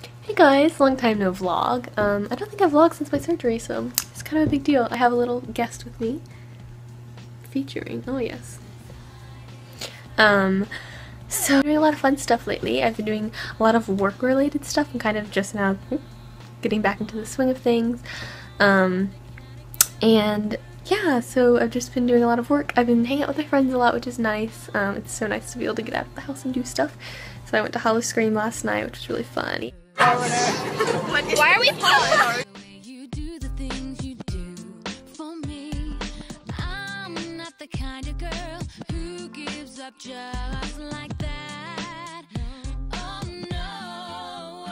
Hey guys, long time no vlog. I don't think I've vlogged since my surgery, so it's kind of a big deal. I have a little guest with me. Featuring, oh yes. So I'm doing a lot of fun stuff lately. I've been doing a lot of work related stuff. I'm kind of just now getting back into the swing of things. And yeah, so I've just been doing a lot of work. I've been hanging out with my friends a lot, which is nice. It's so nice to be able to get out of the house and do stuff. So I went to Hollow Scream last night, which was really fun. Why are we paused? Just like that. Oh no.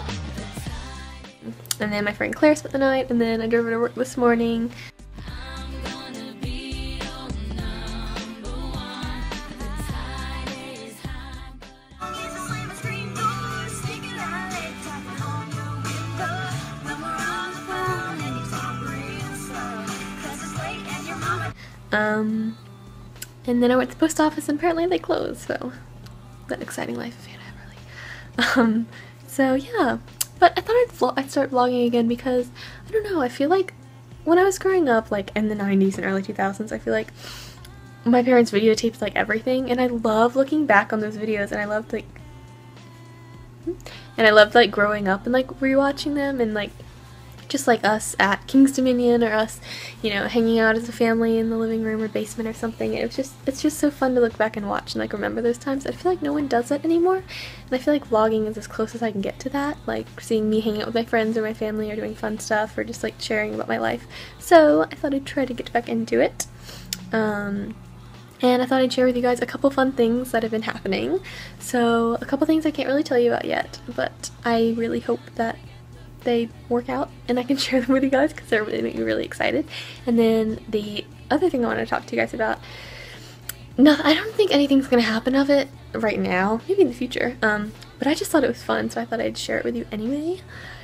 And then my friend Claire spent the night, and then I drove her to work this morning. I'm gonna be your number one. The tide is high, but I'm slam a screen door, sneaking out late, tapping on your window. When we're on the phone and you talk real slow, 'cause it's late and your mama. And then I went to the post office and apparently they closed, so that exciting life of Hannah Everly. So yeah, but I thought I'd start vlogging again because, I don't know, I feel like when I was growing up, like in the 90s and early 2000s, I feel like my parents videotaped like everything, and I love looking back on those videos, and I loved like growing up and like rewatching them, and like just like us at King's Dominion, or us, you know, hanging out as a family in the living room or basement or something. It's just so fun to look back and watch and like remember those times. I feel like no one does that anymore, and I feel like vlogging is as close as I can get to that, like seeing me hanging out with my friends or my family or doing fun stuff or just like sharing about my life. So I thought I'd try to get back into it. And I thought I'd share with you guys a couple fun things that have been happening. So a couple things I can't really tell you about yet, but I really hope that they work out and I can share them with you guys because they really make me really excited. And then the other thing I want to talk to you guys about, no, I don't think anything's gonna happen of it right now, maybe in the future, but I just thought it was fun, so I thought I'd share it with you anyway.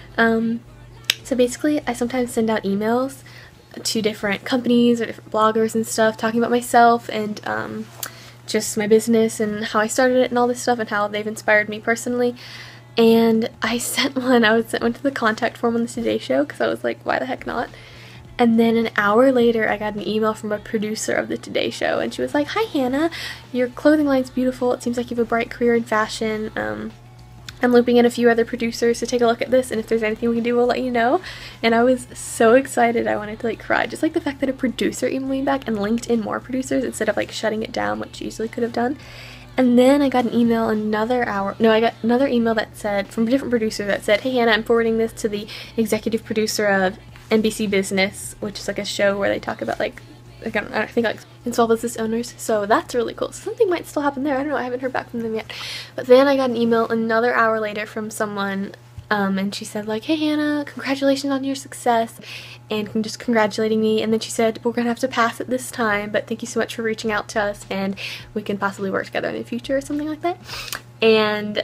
So basically I sometimes send out emails to different companies or different bloggers and stuff talking about myself and just my business and how I started it and all this stuff and how they've inspired me personally. And I sent one, to the contact form on the Today Show because I was like, why the heck not? And then an hour later I got an email from a producer of the Today Show, and she was like, hi Hannah, your clothing line's beautiful, it seems like you have a bright career in fashion, I'm looping in a few other producers to take a look at this, and if there's anything we can do, we'll let you know. And I was so excited, I wanted to like cry, just like the fact that a producer emailed me back and linked in more producers instead of like shutting it down, which you easily could have done. And then I got an email I got another email that said, from a different producer, that said, hey Hannah, I'm forwarding this to the executive producer of NBC Business, which is like a show where they talk about like I think like small business owners, so that's really cool. So something might still happen there, I don't know, I haven't heard back from them yet. But then I got an email another hour later from someone, and she said like, hey Hannah, congratulations on your success, and just congratulating me, and then she said, we're gonna have to pass it this time, but thank you so much for reaching out to us, and we can possibly work together in the future or something like that. And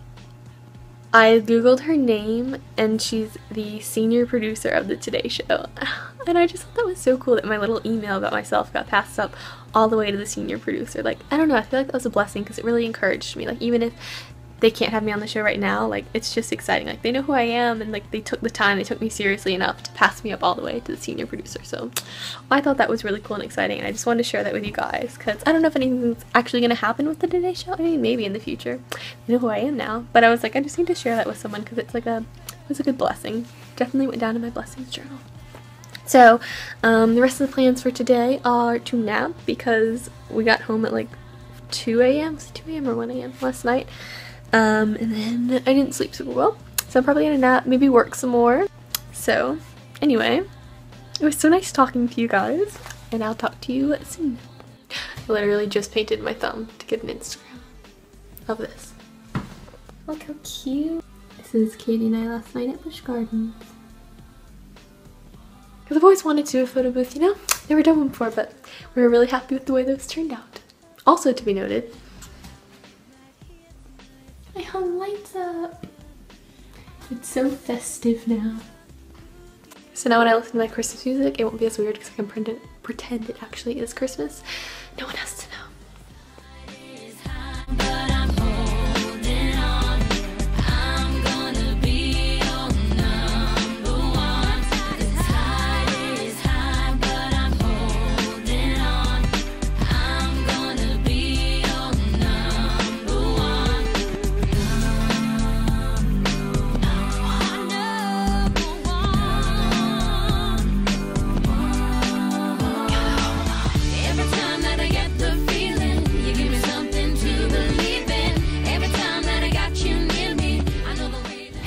I googled her name, and she's the senior producer of the Today Show, and I just thought that was so cool that my little email about myself got passed up all the way to the senior producer. Like, I don't know, I feel like that was a blessing because it really encouraged me. Like, even if they can't have me on the show right now, like, it's just exciting. Like, they know who I am, and like they took the time, they took me seriously enough to pass me up all the way to the senior producer. So I thought that was really cool and exciting, and I just wanted to share that with you guys because I don't know if anything's actually going to happen with the Today Show. I mean, maybe in the future. They know who I am now, but I was like, I just need to share that with someone because it's like it was a good blessing. Definitely went down in my blessings journal. So the rest of the plans for today are to nap because we got home at like 2 a.m. Was it 2 a.m. or 1 a.m. last night? And then I didn't sleep super well, so I'm probably gonna nap, maybe work some more. So anyway, it was so nice talking to you guys, and I'll talk to you soon. I literally just painted my thumb to get an Instagram of this. Look how cute. This is Katie and I last night at Busch Gardens. Because I've always wanted to do a photo booth, you know? Never done one before, but we were really happy with the way those turned out. Also to be noted, I hung lights up. It's so festive now. So now when I listen to my Christmas music, it won't be as weird because I can pretend it actually is Christmas. No one has to know. But I'm holding on. I'm gonna be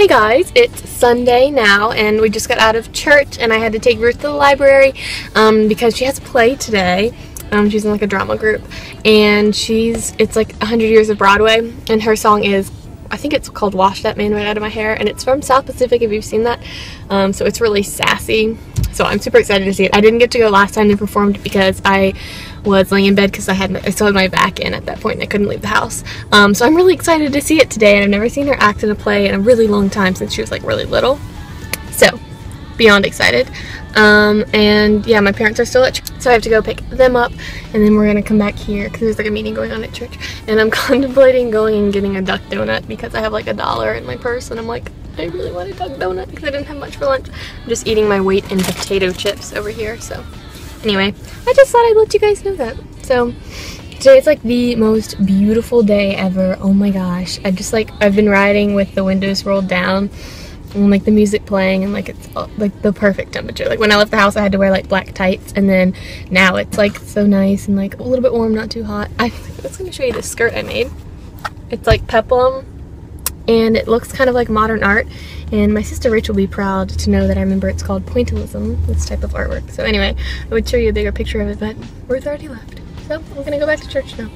Hey guys, it's Sunday now and we just got out of church and I had to take Ruth to the library because she has a play today. She's in like a drama group and it's like 100 Years of Broadway and her song is, I think it's called Wash That Man Right Out of My Hair, and it's from South Pacific if you've seen that. So it's really sassy. So I'm super excited to see it. I didn't get to go last time they performed because I was laying in bed because I still had my back in at that point and I couldn't leave the house. So I'm really excited to see it today, and I've never seen her act in a play in a really long time since she was like really little. So beyond excited. And yeah, my parents are still at church, so I have to go pick them up and then we're gonna come back here because there's like a meeting going on at church, and I'm contemplating going and getting a duck donut because I have like $1 in my purse and I'm like, I really want a duck donut because I didn't have much for lunch. I'm just eating my weight in potato chips over here. So anyway, I just thought I'd let you guys know that. So today it's like the most beautiful day ever. Oh my gosh, I've been riding with the windows rolled down and like the music playing, and like it's like the perfect temperature. Like when I left the house I had to wear like black tights, and then now it's like so nice and like a little bit warm, not too hot. I was gonna show you this skirt I made. It's like peplum and it looks kind of like modern art, and my sister Rachel will be proud to know that I remember it's called pointillism, this type of artwork. So anyway, I would show you a bigger picture of it, but Ruth already left. So I'm gonna go back to church now.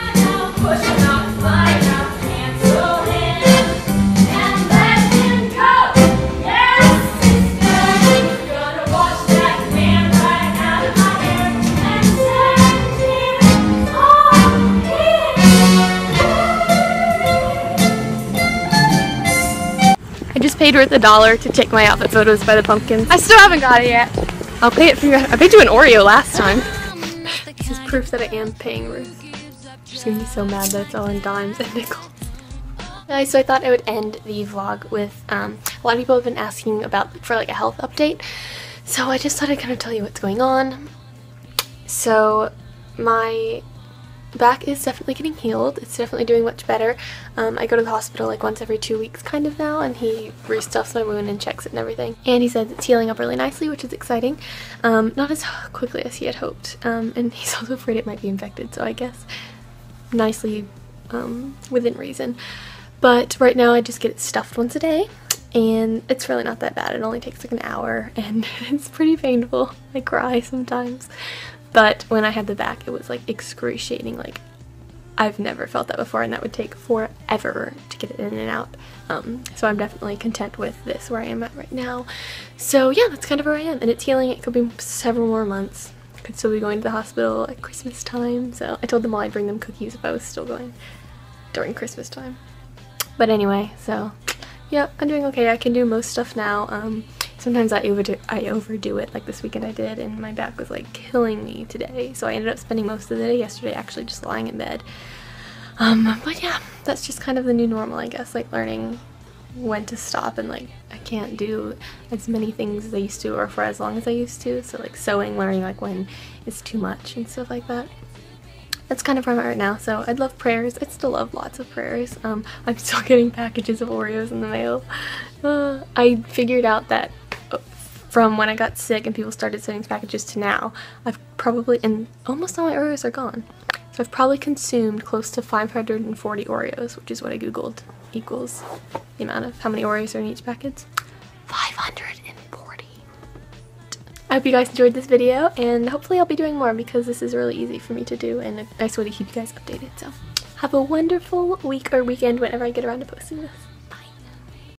I just paid Ruth $1 to take my outfit photos by the pumpkins. I still haven't got it yet. I'll pay it for you. I paid you an Oreo last time. This is proof that I am paying Ruth. She's gonna be so mad that it's all in dimes and nickels. Guys, so I thought I would end the vlog with, a lot of people have been asking for like a health update. So I just thought I'd kind of tell you what's going on. So my back is definitely getting healed. It's definitely doing much better. I go to the hospital like once every 2 weeks kind of now, and he restuffs my wound and checks it and everything. And he says it's healing up really nicely, which is exciting. Not as quickly as he had hoped. And he's also afraid it might be infected, so I guess nicely within reason. But right now I just get it stuffed once a day, and it's really not that bad. It only takes like an hour and it's pretty painful. I cry sometimes. But when I had the back, it was like excruciating. Like I've never felt that before, and that would take forever to get it in and out. So I'm definitely content with this where I am at right now. So yeah, that's kind of where I am, and it's healing. It could be several more months. I could still be going to the hospital at Christmas time. So I told them all I'd bring them cookies if I was still going during Christmas time. But anyway, so yeah, I'm doing okay. I can do most stuff now. Sometimes I overdo it, like this weekend I did, and my back was like killing me today. So I ended up spending most of the day yesterday actually just lying in bed. But yeah, that's just kind of the new normal, I guess, like learning when to stop, and like I can't do as many things as I used to or for as long as I used to. So like sewing, learning like when it's too much and stuff like that. That's kind of where I'm at right now. So I'd love prayers. I'd still love lots of prayers. I'm still getting packages of Oreos in the mail. I figured out that from when I got sick and people started sending packages to now, I've probably, and almost all my Oreos are gone. So I've probably consumed close to 540 Oreos, which is what I googled equals the amount of how many Oreos are in each package. 540. I hope you guys enjoyed this video, and hopefully I'll be doing more because this is really easy for me to do and a nice way to keep you guys updated. So have a wonderful week or weekend whenever I get around to posting this.